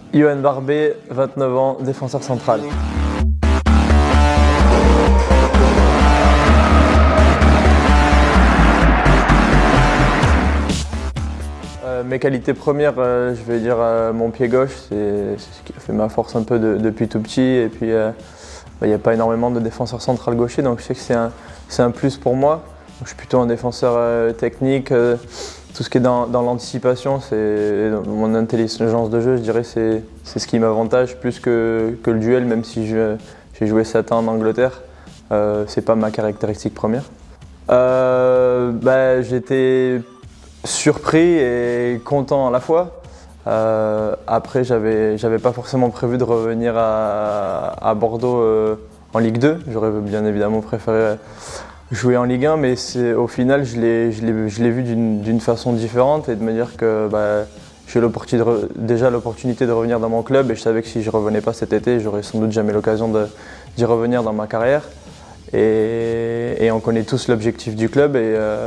Yohan Barbet, 29 ans, défenseur central. Mes qualités premières, je vais dire mon pied gauche, c'est ce qui a fait ma force un peu depuis tout petit. Et puis il n'y a pas énormément de défenseurs central gauchers, donc je sais que c'est un plus pour moi. Donc, je suis plutôt un défenseur technique. Tout ce qui est dans l'anticipation, c'est mon intelligence de jeu, je dirais, c'est ce qui m'avantage plus que le duel, même si j'ai joué 7 ans en Angleterre. C'est pas ma caractéristique première. J'étais surpris et content à la fois. Après, j'avais pas forcément prévu de revenir à Bordeaux en Ligue 2. J'aurais bien évidemment préféré jouer en Ligue 1, mais au final, je l'ai vu d'une façon différente et de me dire que j'ai déjà l'opportunité de revenir dans mon club et je savais que si je ne revenais pas cet été, j'aurais sans doute jamais l'occasion d'y revenir dans ma carrière. Et on connaît tous l'objectif du club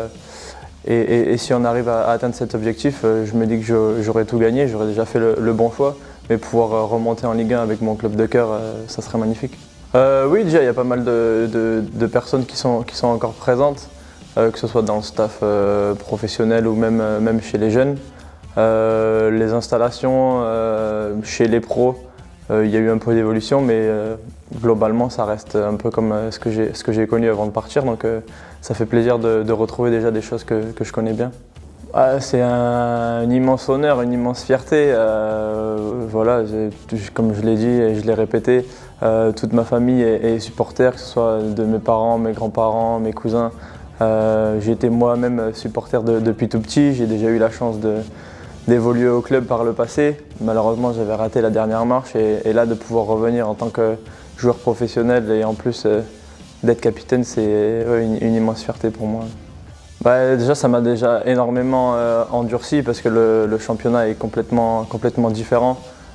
et si on arrive à atteindre cet objectif, je me dis que j'aurais tout gagné, j'aurais déjà fait le bon choix, mais pouvoir remonter en Ligue 1 avec mon club de cœur, ça serait magnifique. Oui, déjà, il y a pas mal de personnes qui sont encore présentes, que ce soit dans le staff professionnel ou même chez les jeunes. Les installations chez les pros, il y a eu un peu d'évolution, mais globalement, ça reste un peu comme ce que j'ai connu avant de partir. Donc, ça fait plaisir de retrouver déjà des choses que je connais bien. C'est un immense honneur, une immense fierté. Voilà, comme je l'ai dit et je l'ai répété, toute ma famille est supporter, que ce soit de mes parents, mes grands-parents, mes cousins. J'ai été moi-même supporter depuis tout petit. J'ai déjà eu la chance d'évoluer au club par le passé. Malheureusement, j'avais raté la dernière marche et là, de pouvoir revenir en tant que joueur professionnel et en plus d'être capitaine, c'est une immense fierté pour moi. Déjà, ça m'a déjà énormément endurci parce que le championnat est complètement différent.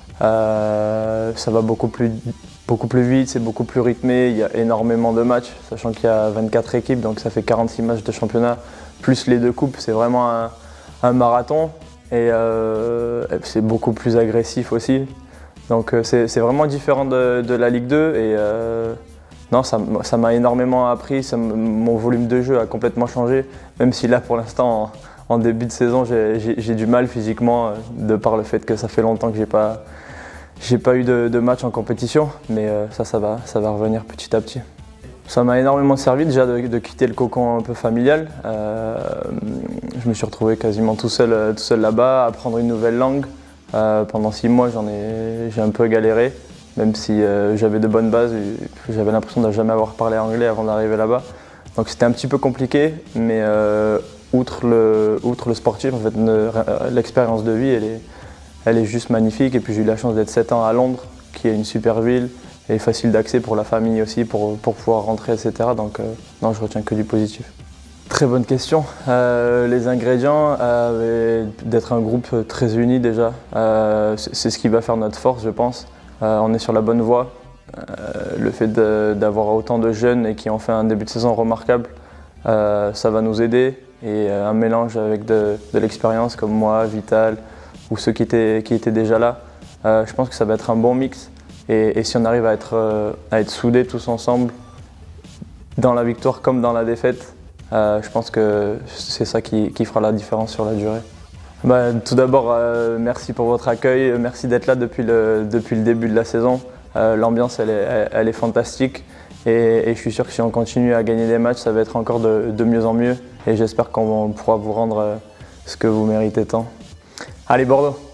Ça va beaucoup plus vite, c'est beaucoup plus rythmé, il y a énormément de matchs, sachant qu'il y a 24 équipes, donc ça fait 46 matchs de championnat, plus les 2 coupes, c'est vraiment un marathon et c'est beaucoup plus agressif aussi. Donc c'est vraiment différent de la Ligue 2 et non, ça m'a énormément appris, mon volume de jeu a complètement changé, même si là pour l'instant en début de saison j'ai du mal physiquement de par le fait que ça fait longtemps que j'ai pas eu de match en compétition, mais ça va revenir petit à petit. Ça m'a énormément servi déjà de quitter le cocon un peu familial. Je me suis retrouvé quasiment tout seul là-bas, apprendre une nouvelle langue. Pendant 6 mois j'ai un peu galéré. Même si j'avais de bonnes bases, j'avais l'impression de ne jamais avoir parlé anglais avant d'arriver là-bas. Donc c'était un petit peu compliqué, mais outre le sportif, en fait, l'expérience de vie, elle est juste magnifique. Et puis j'ai eu la chance d'être 7 ans à Londres, qui est une super ville, et facile d'accès pour la famille aussi, pour pouvoir rentrer, etc. Donc non, je retiens que du positif. Très bonne question. Les ingrédients, d'être un groupe très uni déjà, c'est ce qui va faire notre force, je pense. On est sur la bonne voie. Le fait d'avoir autant de jeunes et qui ont fait un début de saison remarquable, ça va nous aider. Et un mélange avec de l'expérience comme moi, Vital ou ceux qui étaient déjà là, je pense que ça va être un bon mix. Et si on arrive à être soudés tous ensemble, dans la victoire comme dans la défaite, je pense que c'est ça qui fera la différence sur la durée. Tout d'abord, merci pour votre accueil, merci d'être là depuis le début de la saison. L'ambiance, elle est fantastique et je suis sûr que si on continue à gagner des matchs, ça va être encore de mieux en mieux et j'espère qu'on pourra vous rendre ce que vous méritez tant. Allez Bordeaux!